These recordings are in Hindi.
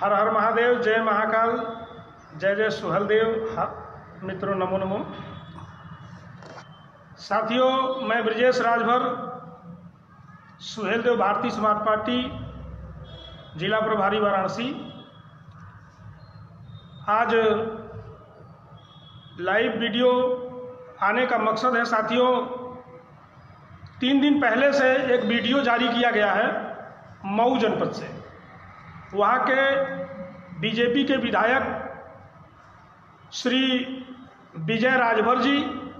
हर हर महादेव, जय महाकाल, जय जय सुहलदेव। मित्रों नमो नमो। साथियों, मैं ब्रजेश राजभर, सुहेलदेव भारतीय समाज पार्टी जिला प्रभारी वाराणसी। आज लाइव वीडियो आने का मकसद है साथियों, 3 दिन पहले से एक वीडियो जारी किया गया है मऊ जनपद से। वहाँ के बीजेपी के विधायक श्री विजय राजभर जी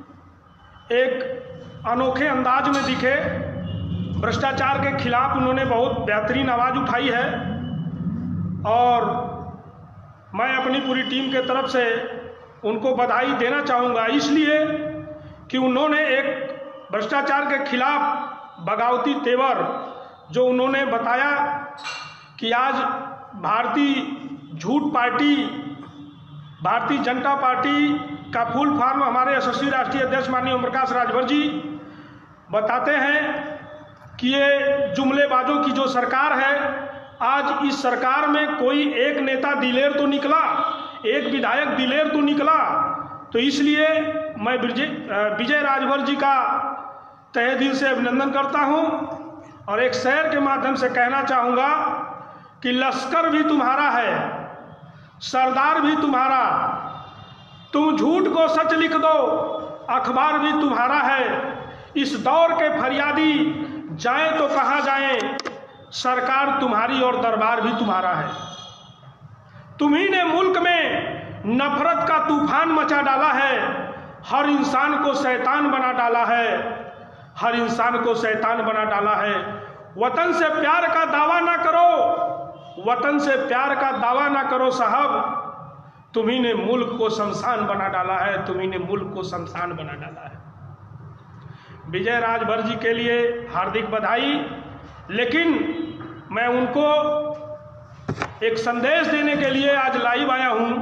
एक अनोखे अंदाज में दिखे। भ्रष्टाचार के खिलाफ उन्होंने बहुत बेहतरीन आवाज़ उठाई है और मैं अपनी पूरी टीम के तरफ से उनको बधाई देना चाहूँगा, इसलिए कि उन्होंने एक भ्रष्टाचार के खिलाफ बगावती तेवर जो उन्होंने बताया कि आज भारतीय झूठ पार्टी, भारतीय जनता पार्टी का फुल फॉर्म हमारे यशस्वी राष्ट्रीय अध्यक्ष माननीय ओम प्रकाश राजभर जी बताते हैं कि ये जुमलेबाजों की जो सरकार है, आज इस सरकार में कोई एक नेता दिलेर तो निकला, एक विधायक दिलेर तो निकला। तो इसलिए मैं विजय राजभर जी का तहे दिल से अभिनंदन करता हूं और एक शेर के माध्यम से कहना चाहूँगा कि लश्कर भी तुम्हारा है, सरदार भी तुम्हारा, तुम झूठ को सच लिख दो, अखबार भी तुम्हारा है। इस दौर के फरियादी जाएं तो कहाँ जाएं, सरकार तुम्हारी और दरबार भी तुम्हारा है। तुम्ही ने मुल्क में नफरत का तूफान मचा डाला है, हर इंसान को शैतान बना डाला है, हर इंसान को शैतान बना डाला है। वतन से प्यार का दावा ना करो, वतन से प्यार का दावा ना करो साहब, तुम्ही ने मुल्क को शमशान बना डाला है, तुम्ही ने मुल्क को शमशान बना डाला है। विजय राजभर जी के लिए हार्दिक बधाई। लेकिन मैं उनको एक संदेश देने के लिए आज लाइव आया हूं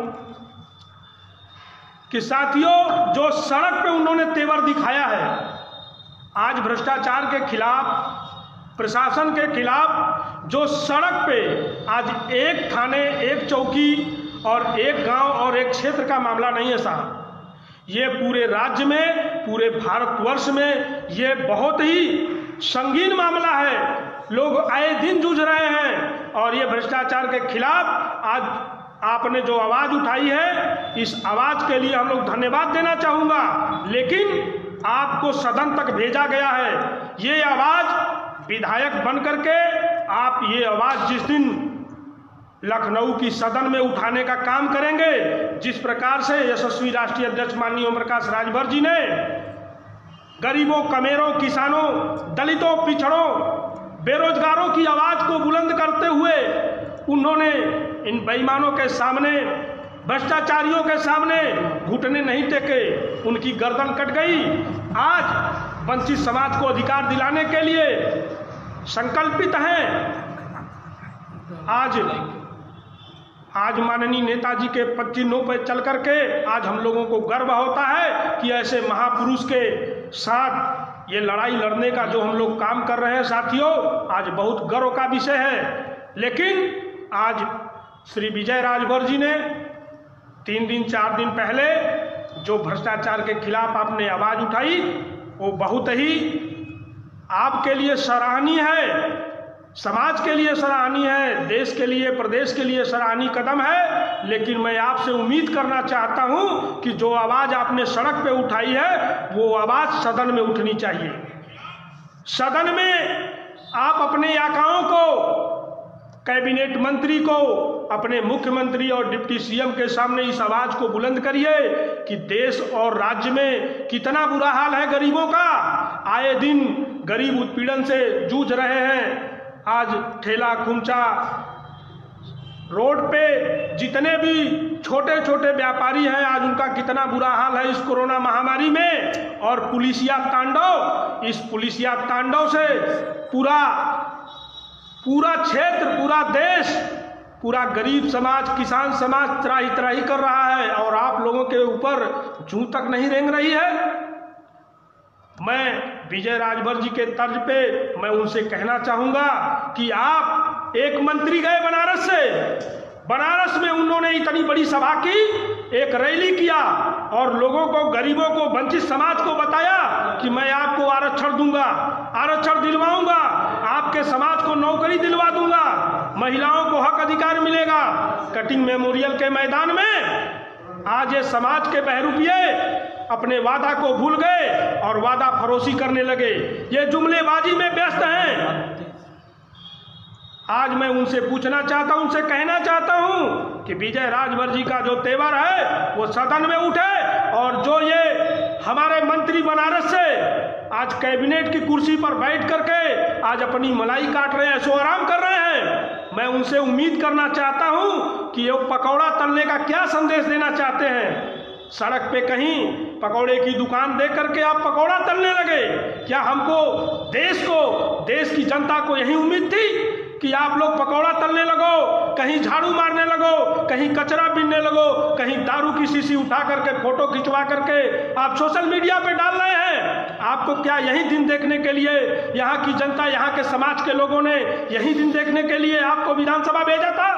कि साथियों, जो सड़क पे उन्होंने तेवर दिखाया है, आज भ्रष्टाचार के खिलाफ, प्रशासन के खिलाफ जो सड़क पे आज एक थाने, एक चौकी और एक गांव और एक क्षेत्र का मामला नहीं है साहब, ये पूरे राज्य में, पूरे भारतवर्ष में ये बहुत ही संगीन मामला है। लोग आए दिन जूझ रहे हैं और ये भ्रष्टाचार के खिलाफ आज आपने जो आवाज़ उठाई है, इस आवाज़ के लिए हम लोग धन्यवाद देना चाहूँगा। लेकिन आपको सदन तक भेजा गया है, ये आवाज़ विधायक बन करके आप ये आवाज़ जिस दिन लखनऊ की सदन में उठाने का काम करेंगे, जिस प्रकार से यशस्वी राष्ट्रीय अध्यक्ष माननीय ओम प्रकाश राजभर जी ने गरीबों, कमेरों, किसानों, दलितों, पिछड़ों, बेरोजगारों की आवाज़ को बुलंद करते हुए उन्होंने इन बेईमानों के सामने, भ्रष्टाचारियों के सामने घुटने नहीं टेके, उनकी गर्दन कट गई। आज वंचित समाज को अधिकार दिलाने के लिए संकल्पित हैं। आज माननीय नेताजी के पद चिन्हों पर चल करके आज हम लोगों को गर्व होता है कि ऐसे महापुरुष के साथ ये लड़ाई लड़ने का जो हम लोग काम कर रहे हैं साथियों, आज बहुत गर्व का विषय है। लेकिन आज श्री विजय राजभर जी ने 3 दिन 4 दिन पहले जो भ्रष्टाचार के खिलाफ आपने आवाज़ उठाई, वो बहुत ही आपके लिए सराहनीय है, समाज के लिए सराहनीय है, देश के लिए, प्रदेश के लिए सराहनीय कदम है। लेकिन मैं आपसे उम्मीद करना चाहता हूं कि जो आवाज़ आपने सड़क पे उठाई है, वो आवाज़ सदन में उठनी चाहिए। सदन में आप अपने आकाओं को, कैबिनेट मंत्री को, अपने मुख्यमंत्री और डिप्टी सीएम के सामने इस आवाज़ को बुलंद करिए कि देश और राज्य में कितना बुरा हाल है गरीबों का। आए दिन गरीब उत्पीड़न से जूझ रहे हैं। आज ठेला कुंचा, रोड पे जितने भी छोटे छोटे व्यापारी हैं, आज उनका कितना बुरा हाल है इस कोरोना महामारी में। और पुलिसिया तांडव, इस पुलिसिया तांडव से पूरा क्षेत्र, पूरा देश, पूरा गरीब समाज, किसान समाज त्राही त्राही कर रहा है और आप लोगों के ऊपर जूं तक नहीं रेंग रही है। मैं विजय राजभर जी के तर्ज पे मैं उनसे कहना चाहूँगा कि आप एक मंत्री गए बनारस से, बनारस में उन्होंने इतनी बड़ी सभा की, एक रैली किया और लोगों को, गरीबों को, वंचित समाज को बताया कि मैं आपको आरक्षण दूंगा, आरक्षण दिलवाऊंगा, आपके समाज को नौकरी दिलवा दूंगा, महिलाओं को हक अधिकार मिलेगा। कटिंग मेमोरियल के मैदान में आज ये समाज के बहरूपिये अपने वादा को भूल गए और वादा फरोशी करने लगे, ये जुमलेबाजी में व्यस्त हैं। आज मैं उनसे पूछना चाहता हूं, उनसे कहना चाहता हूं कि विजय राजभर जी का जो तेवर है वो सदन में उठे, और जो ये हमारे मंत्री बनारस से आज कैबिनेट की कुर्सी पर बैठ करके आज अपनी मलाई काट रहे हैं, ऐशो आराम कर रहे हैं, मैं उनसे उम्मीद करना चाहता हूं कि ये पकौड़ा तलने का क्या संदेश देना चाहते हैं। सड़क पे कहीं पकौड़े की दुकान देख करके आप पकौड़ा तलने लगे? क्या हमको, देश की जनता को यही उम्मीद थी कि आप लोग पकौड़ा तलने लगो, कहीं झाड़ू मारने लगो, कहीं कचरा बीनने लगो, कहीं दारू की शीशी उठा करके फोटो खिंचवा करके आप सोशल मीडिया पे डाल रहे हैं? आपको क्या यही दिन देखने के लिए यहाँ की जनता, यहाँ के समाज के लोगों ने यही दिन देखने के लिए आपको विधानसभा भेजा था?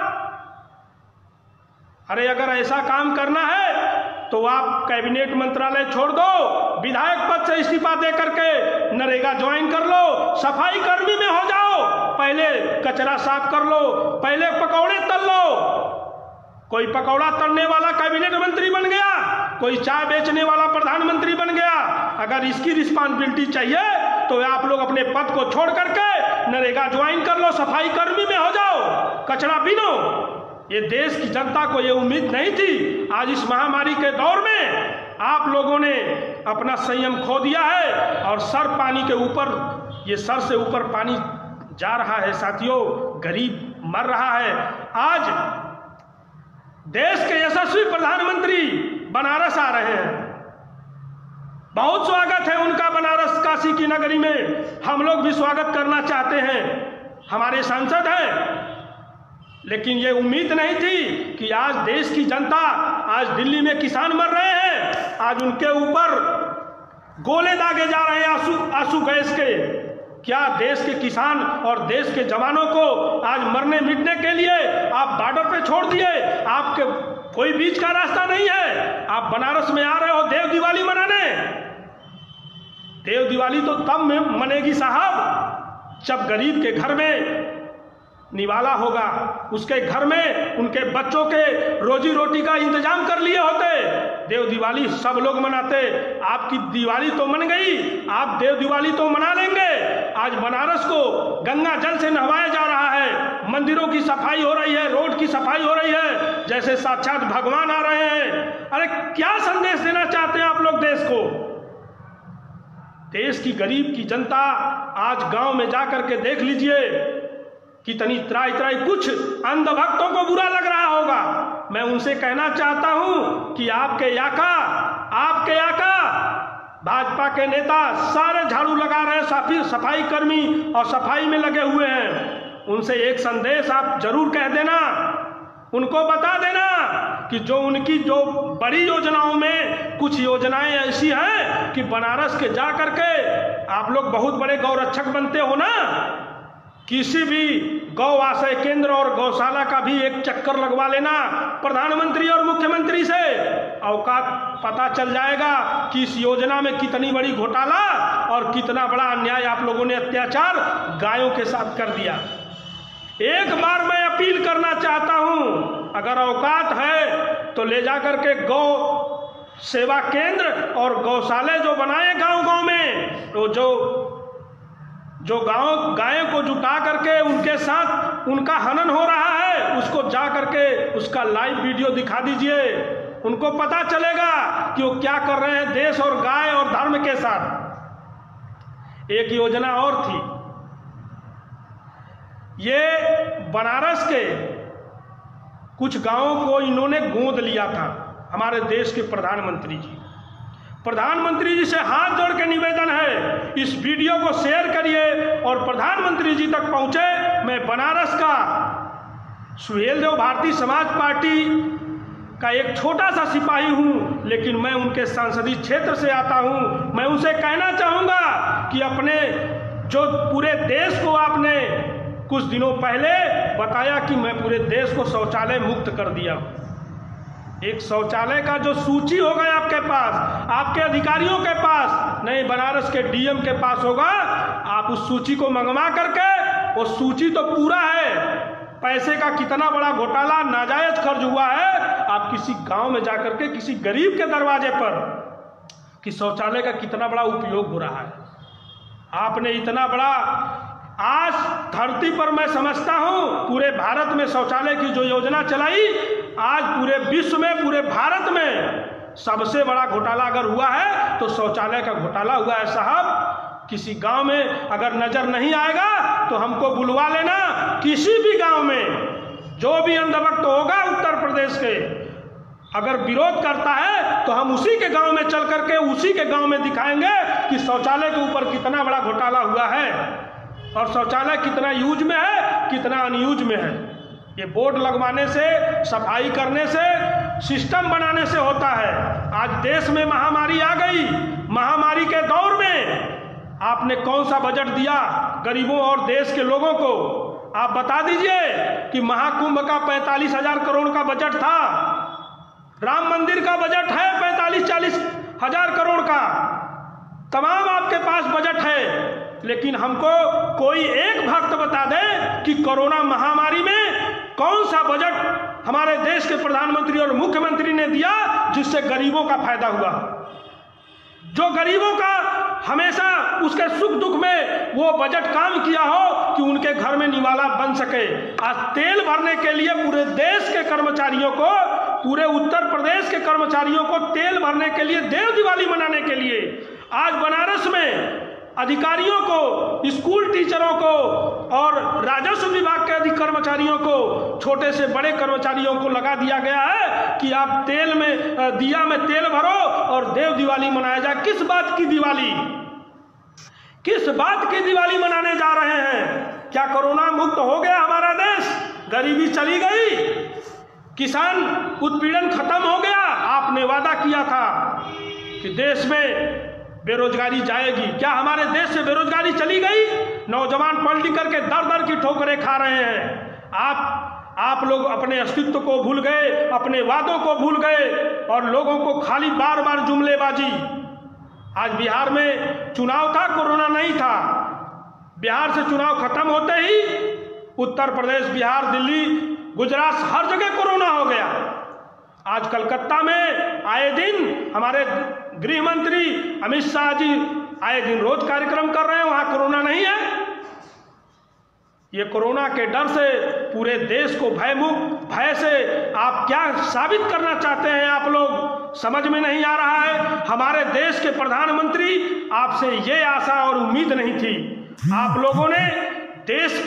अरे अगर ऐसा काम करना है तो आप कैबिनेट मंत्रालय छोड़ दो, विधायक पद से इस्तीफा दे करके नरेगा ज्वाइन कर लो, सफाई कर्मी में हो जाओ, पहले कचरा साफ कर लो, पहले पकौड़े तल लो। कोई पकौड़ा तलने वाला कैबिनेट मंत्री बन गया, कोई चाय बेचने वाला प्रधानमंत्री बन गया। अगर इसकी रिस्पॉन्सिबिलिटी चाहिए तो आप लोग अपने पद को छोड़ करके नरेगा ज्वाइन कर लो, सफाई कर्मी में हो जाओ, कचरा बीनो। ये देश की जनता को ये उम्मीद नहीं थी। आज इस महामारी के दौर में आप लोगों ने अपना संयम खो दिया है और सर पानी के ऊपर, ये सर से ऊपर पानी जा रहा है साथियों, गरीब मर रहा है। आज देश के यशस्वी प्रधानमंत्री बनारस आ रहे हैं, बहुत स्वागत है उनका बनारस काशी की नगरी में, हम लोग भी स्वागत करना चाहते हैं, हमारे सांसद हैं। लेकिन ये उम्मीद नहीं थी कि आज देश की जनता, आज दिल्ली में किसान मर रहे हैं, आज उनके ऊपर गोले दागे जा रहे हैं आंसू गैस के। क्या देश के किसान और देश के जवानों को आज मरने मिटने के लिए आप बॉर्डर पे छोड़ दिए? आपके कोई बीच का रास्ता नहीं है। आप बनारस में आ रहे हो देव दिवाली मनाने। देव दिवाली तो तब में मनेगी साहब जब गरीब के घर में निवाला होगा, उसके घर में उनके बच्चों के रोजी रोटी का इंतजाम कर लिए होते। देव दिवाली सब लोग मनाते, आपकी दिवाली तो मन गई, आप देव दिवाली तो मना लेंगे। आज बनारस को गंगा जल से नहवाया जा रहा है, मंदिरों की सफाई हो रही है, रोड की सफाई हो रही है, जैसे साक्षात भगवान आ रहे हैं। अरे क्या संदेश देना चाहते हैं आप लोग देश को? देश की गरीब की जनता आज गांव में जाकर के देख लीजिए कितनी त्राई त्राई, कुछ अंधभक्तों को बुरा लग रहा होगा। मैं उनसे कहना चाहता हूं कि आपके आका भाजपा के नेता सारे झाड़ू लगा रहे हैं, सफाई कर्मी और सफाई में लगे हुए हैं। उनसे एक संदेश आप जरूर कह देना, उनको बता देना कि जो उनकी जो बड़ी योजनाओं में कुछ योजनाएं ऐसी हैं कि बनारस के जा करके आप लोग बहुत बड़े गौरक्षक बनते हो ना, किसी भी गौ आश्रय केंद्र और गौशाला का भी एक चक्कर लगवा लेना प्रधानमंत्री और मुख्यमंत्री से, औकात पता चल जाएगा कि इस योजना में कितनी बड़ी घोटाला और कितना बड़ा अन्याय आप लोगों ने, अत्याचार गायों के साथ कर दिया। एक बार मैं अपील करना चाहता हूं, अगर औकात है तो ले जाकर के गौ सेवा केंद्र और गौशाले जो बनाए गांव-गांव में, तो जो गायों को जुटा करके उनके साथ उनका हनन हो रहा है, उसको जा करके उसका लाइव वीडियो दिखा दीजिए, उनको पता चलेगा कि वो क्या कर रहे हैं देश और गाय और धर्म के साथ। एक योजना और थी, ये बनारस के कुछ गांवों को इन्होंने गोद लिया था। हमारे देश के प्रधानमंत्री जी से हाथ जोड़ के निवेदन है, इस वीडियो को शेयर करिए और प्रधानमंत्री जी तक पहुंचे। मैं बनारस का सुहेलदेव भारतीय समाज पार्टी का एक छोटा सा सिपाही हूं, लेकिन मैं उनके संसदीय क्षेत्र से आता हूं। मैं उनसे कहना चाहूंगा कि अपने जो पूरे देश को आपने कुछ दिनों पहले बताया कि मैं पूरे देश को शौचालय मुक्त कर दिया। एक शौचालय का जो सूची होगा आपके पास, आपके अधिकारियों के पास नहीं, बनारस के डीएम के पास होगा, आप उस सूची को मंगवा करके, वो सूची तो पूरा है, पैसे का कितना बड़ा घोटाला नाजायज खर्च हुआ है, आप किसी गांव में जाकर के किसी गरीब के दरवाजे पर कि शौचालय का कितना बड़ा उपयोग हो रहा है। आपने इतना बड़ा, आज धरती पर मैं समझता हूं पूरे भारत में शौचालय की जो योजना चलाई, आज पूरे विश्व में, पूरे भारत में सबसे बड़ा घोटाला अगर हुआ है तो शौचालय का घोटाला हुआ है। साहब, किसी गांव में अगर नजर नहीं आएगा तो हमको बुलवा लेना, किसी भी गांव में जो भी अंधभक्त होगा उत्तर प्रदेश के अगर विरोध करता है तो हम उसी के गांव में चल करके उसी के गांव में दिखाएंगे कि शौचालय के ऊपर कितना बड़ा घोटाला हुआ है और शौचालय कितना यूज में है, कितना अनयूज में है। ये बोर्ड लगवाने से, सफाई करने से, सिस्टम बनाने से होता है। आज देश में महामारी आ गई, महामारी के दौर में आपने कौन सा बजट दिया गरीबों और देश के लोगों को? आप बता दीजिए कि महाकुंभ का 45,000 करोड़ का बजट था, राम मंदिर का बजट है 45-40 हजार करोड़ का, तमाम आपके पास बजट है, लेकिन हमको कोई एक भक्त बता दे कि कोरोना महामारी में कौन सा बजट हमारे देश के प्रधानमंत्री और मुख्यमंत्री ने दिया जिससे गरीबों का फायदा हुआ, जो गरीबों का हमेशा उसके सुख दुख में वो बजट काम किया हो कि उनके घर में निवाला बन सके। आज तेल भरने के लिए पूरे देश के कर्मचारियों को, पूरे उत्तर प्रदेश के कर्मचारियों को तेल भरने के लिए, देव दिवाली मनाने के लिए आज बनारस में अधिकारियों को, स्कूल टीचरों को और राजस्व विभाग के अधिक कर्मचारियों को, छोटे से बड़े कर्मचारियों को लगा दिया गया है कि आप तेल में, दिया में तेल भरो और देव दिवाली मनाया जाए। किस बात की दिवाली, किस बात की दिवाली मनाने जा रहे हैं? क्या कोरोना मुक्त हो गया हमारा देश? गरीबी चली गई? किसान उत्पीड़न खत्म हो गया? आपने वादा किया था कि देश में बेरोजगारी जाएगी, क्या हमारे देश से बेरोजगारी चली गई? नौजवान पढ़ लिख करके दर दर की ठोकरें खा रहे हैं। आप लोग अपने अस्तित्व को भूल गए, अपने वादों को भूल गए और लोगों को खाली बार बार जुमलेबाजी। आज बिहार में चुनाव था, कोरोना नहीं था। बिहार से चुनाव खत्म होते ही उत्तर प्रदेश, बिहार, दिल्ली, गुजरात, हर जगह कोरोना हो गया। आज कलकत्ता में आए दिन हमारे गृह मंत्री अमित शाह जी आए दिन रोज कार्यक्रम कर रहे हैं, वहां कोरोना नहीं है। ये कोरोना के डर से पूरे देश को भय से आप क्या साबित करना चाहते हैं? आप लोग समझ में नहीं आ रहा है। हमारे देश के प्रधानमंत्री, आपसे ये आशा और उम्मीद नहीं थी। आप लोगों ने देश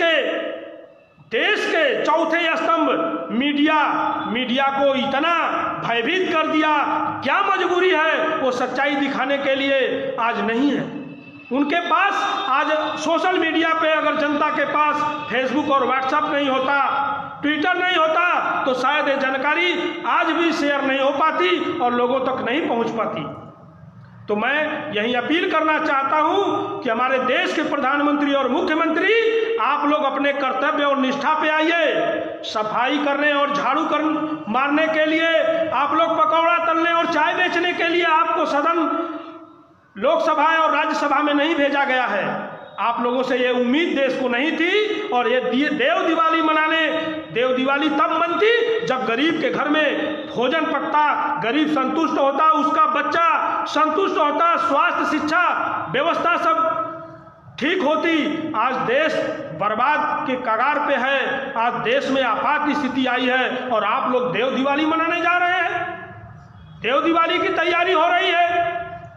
के चौथे स्तंभ मीडिया को इतना भयभीत कर दिया। क्या मजबूरी है? वो सच्चाई दिखाने के लिए आज नहीं है उनके पास। आज सोशल मीडिया पे अगर जनता के पास फेसबुक और व्हाट्सएप नहीं होता, ट्विटर नहीं होता, तो शायद ये जानकारी आज भी शेयर नहीं हो पाती और लोगों तक नहीं पहुंच पाती। तो मैं यही अपील करना चाहता हूं कि हमारे देश के प्रधानमंत्री और मुख्यमंत्री, आप लोग अपने कर्तव्य और निष्ठा पे आइए। सफाई करने और झाड़ू मारने के लिए आप लोग, पकौड़ा तलने और चाय बेचने के लिए आपको सदन, लोकसभा और राज्यसभा में नहीं भेजा गया है। आप लोगों से ये उम्मीद देश को नहीं थी। और ये देव दिवाली तब मनती जब गरीब के घर में भोजन पकता, गरीब संतुष्ट होता, उसका बच्चा संतुष्ट होता, स्वास्थ्य, शिक्षा व्यवस्था सब ठीक होती। आज देश बर्बाद के कगार पे है, आज देश में आपात स्थिति आई है और आप लोग देव दिवाली मनाने जा रहे हैं। देव दिवाली की तैयारी हो रही है।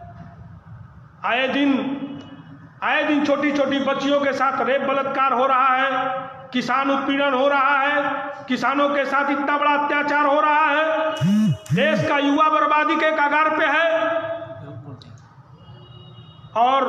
आए दिन छोटी छोटी बच्चियों के साथ रेप बलात्कार हो रहा है, किसान उत्पीड़न हो रहा है, किसानों के साथ इतना बड़ा अत्याचार हो रहा है। देश का युवा बर्बादी के कगार पे है। और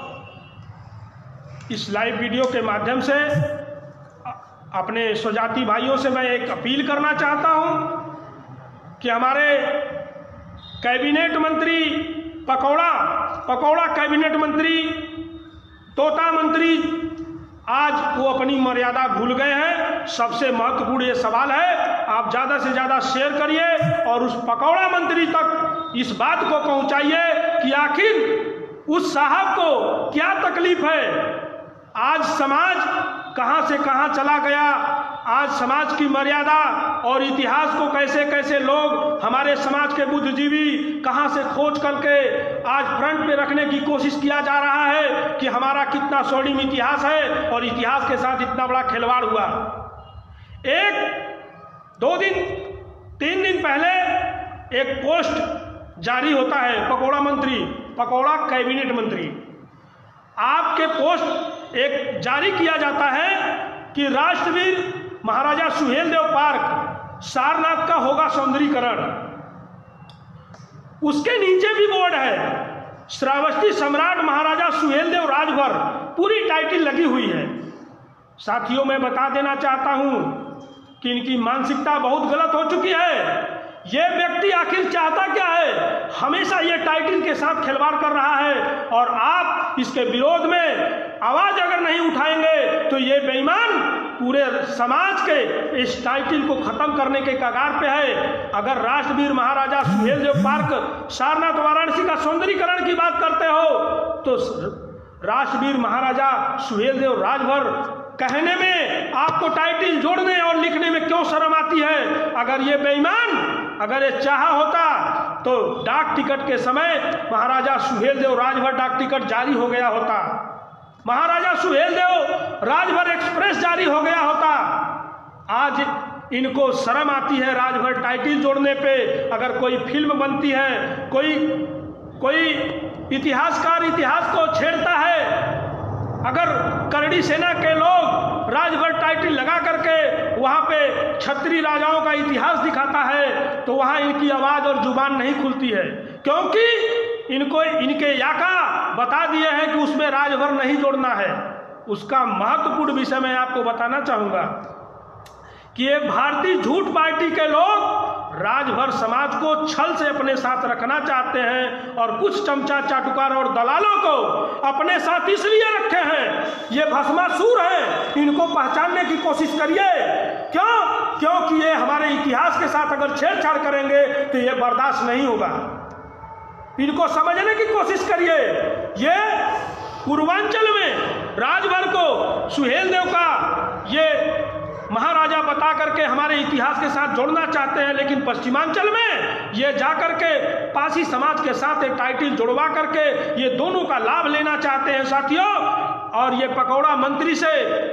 इस लाइव वीडियो के माध्यम से अपने स्वजाति भाइयों से मैं एक अपील करना चाहता हूं कि हमारे कैबिनेट मंत्री, पकौड़ा कैबिनेट मंत्री, तोता मंत्री आज वो अपनी मर्यादा भूल गए हैं। सबसे महत्वपूर्ण ये सवाल है, आप ज़्यादा से ज़्यादा शेयर करिए और उस पकौड़ा मंत्री तक इस बात को पहुंचाइए कि आखिर उस साहब को क्या तकलीफ है। आज समाज कहां से कहां चला गया, आज समाज की मर्यादा और इतिहास को कैसे कैसे लोग, हमारे समाज के बुद्धिजीवी कहां से खोज करके आज फ्रंट पे रखने की कोशिश किया जा रहा है कि हमारा कितना स्वर्णिम इतिहास है और इतिहास के साथ इतना बड़ा खिलवाड़ हुआ। एक 2 दिन 3 दिन पहले एक पोस्ट जारी होता है, पकौड़ा मंत्री, पकौड़ा कैबिनेट मंत्री, आपके पोस्ट एक जारी किया जाता है कि राष्ट्रवीर महाराजा सुहेलदेव पार्क सारनाथ का होगा सौंदर्यीकरण। उसके नीचे भी बोर्ड है, श्रावस्ती सम्राट महाराजा सुहेलदेव राजभर, पूरी टाइटल लगी हुई है। साथियों, मैं बता देना चाहता हूं कि इनकी मानसिकता बहुत गलत हो चुकी है। ये व्यक्ति आखिर चाहता क्या है? हमेशा ये टाइटल के साथ खिलवाड़ कर रहा है और आप इसके विरोध में आवाज अगर नहीं उठाएंगे तो ये बेईमान पूरे समाज के इस टाइटल को खत्म करने के कगार पे है। अगर राष्ट्रवीर महाराजा सुहेलदेव पार्क सारनाथ वाराणसी का सौंदर्यीकरण की बात करते हो तो राष्ट्रवीर महाराजा सुहेलदेव राजभर कहने में आपको टाइटल जोड़ने और लिखने में क्यों शर्म आती है? अगर ये बेईमान अगर ये चाहा होता तो डाक टिकट के समय महाराजा सुहेलदेव राजभर डाक टिकट जारी हो गया होता, महाराजा सुहेलदेव राजभर एक्सप्रेस जारी हो गया होता। आज इनको शर्म आती है राजभर टाइटल जोड़ने पे। अगर कोई फिल्म बनती है, कोई इतिहासकार इतिहास को छेड़ता है, अगर करड़ी सेना के लोग राजभर टाइटल लगा करके वहां पे क्षत्रिय राजाओं का इतिहास दिखाता है तो वहां इनकी आवाज और जुबान नहीं खुलती है, क्योंकि इनको इनके याका बता दिए हैं कि उसमें राजभर नहीं जोड़ना है। उसका महत्वपूर्ण विषय मैं आपको बताना चाहूंगा कि ये भारतीय झूठ पार्टी के लोग राजभर समाज को छल से अपने साथ रखना चाहते हैं और कुछ चमचा चाटुकार और दलालों को अपने साथ इसलिए रखे हैं, ये भस्मासुर हैं, इनको पहचानने की कोशिश करिए। क्यों? क्योंकि ये हमारे इतिहास के साथ अगर छेड़छाड़ करेंगे तो ये बर्दाश्त नहीं होगा। इनको समझने की कोशिश करिए। ये पूर्वांचल में राजभर को सुहेलदेव का ये महाराजा बता करके हमारे इतिहास के साथ जोड़ना चाहते हैं, लेकिन पश्चिमांचल में ये जाकर के पासी समाज के साथ एक टाइटल जुड़वा करके ये दोनों का लाभ लेना चाहते हैं। साथियों, और ये पकौड़ा मंत्री से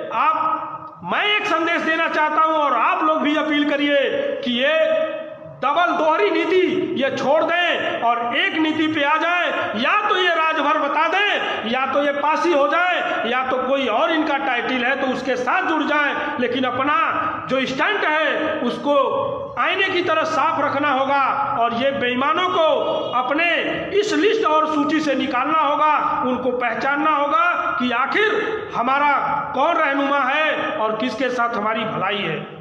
मैं एक संदेश देना चाहता हूं और आप लोग भी अपील करिए कि ये डबल दोहरी नीति ये छोड़ दें और एक नीति पे आ जाए। या तो ये राजभर बता दें, या तो ये पासी हो जाए, या तो कोई और इनका टाइटल है तो उसके साथ जुड़ जाए, लेकिन अपना जो स्टैंड है उसको आईने की तरह साफ रखना होगा और ये बेईमानों को अपने इस लिस्ट और सूची से निकालना होगा। उनको पहचानना होगा कि आखिर हमारा कौन रहनुमा है और किसके साथ हमारी भलाई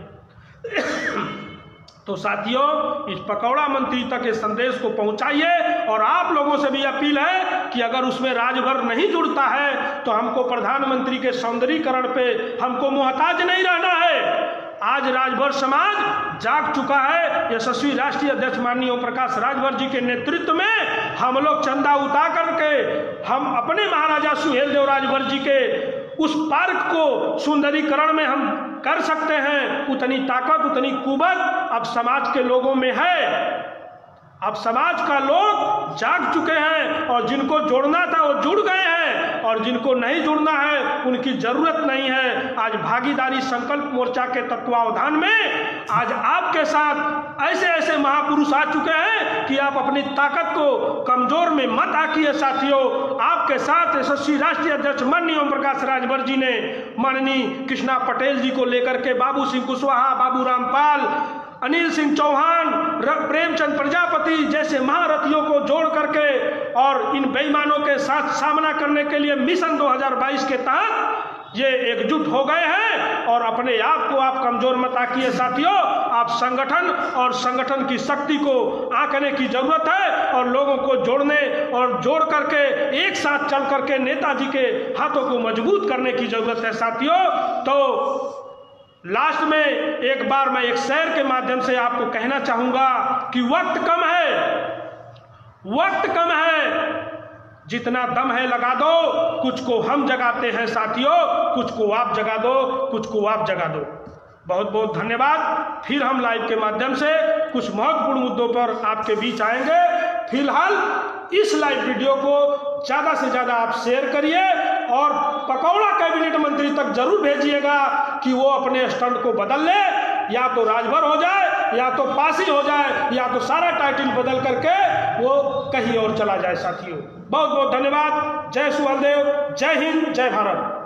है। तो साथियों, इस पकौड़ा मंत्री तक इस संदेश को पहुंचाइए और आप लोगों से भी अपील है कि अगर उसमें राजभर नहीं जुड़ता है तो हमको प्रधानमंत्री के सौंदर्यीकरण पे हमको मोहताज नहीं रहना है। आज राजभर समाज जाग चुका है। यशस्वी राष्ट्रीय अध्यक्ष माननीय ओम प्रकाश राजभर जी के नेतृत्व में हम लोग चंदा उठा करके हम अपने महाराजा सुहेलदेव राजभर जी के उस पार्क को सुंदरीकरण में हम कर सकते हैं। उतनी ताकत, उतनी कुवत अब समाज के लोगों में है। अब समाज का लोग जाग चुके हैं और जिनको जोड़ना था वो जुड़ गए हैं और जिनको नहीं जुड़ना है उनकी जरूरत नहीं है। आज भागीदारी संकल्प मोर्चा के तत्वावधान में आज आपके साथ ऐसे ऐसे महापुरुष आ चुके हैं कि आप अपनी ताकत को कमजोर में मत आकिए। साथियों, आपके साथ यशस्वी राष्ट्रीय अध्यक्ष माननीय ओम प्रकाश राजभर जी ने माननीय कृष्णा पटेल जी को लेकर के बाबू सिंह कुशवाहा, बाबू रामपाल, अनिल सिंह चौहान, प्रेमचंद प्रजापति जैसे महारथियों को जोड़ करके और इन बेईमानों के साथ सामना करने के लिए मिशन 2022 के तहत ये एकजुट हो गए हैं और अपने आप को आप कमजोर मत आंकिए साथियों। आप संगठन और संगठन की शक्ति को आंकने की जरूरत है और लोगों को जोड़ने और जोड़ करके एक साथ चल करके नेताजी के हाथों को मजबूत करने की जरूरत है साथियों। तो लास्ट में एक बार मैं एक शेर के माध्यम से आपको कहना चाहूंगा कि वक्त कम है, वक्त कम है, जितना दम है लगा दो, कुछ को हम जगाते हैं साथियों, कुछ को आप जगा दो, कुछ को आप जगा दो। बहुत बहुत धन्यवाद। फिर हम लाइव के माध्यम से कुछ महत्वपूर्ण मुद्दों पर आपके बीच आएंगे। फिलहाल इस लाइव वीडियो को ज़्यादा से ज़्यादा आप शेयर करिए और पकौड़ा कैबिनेट मंत्री तक जरूर भेजिएगा कि वो अपने स्टंट को बदल ले, या तो राजभर हो जाए, या तो पासी हो जाए, या तो सारा टाइटल बदल करके वो कहीं और चला जाए साथियों। बहुत बहुत धन्यवाद। जय सुहलदेव, जय हिंद, जय भारत।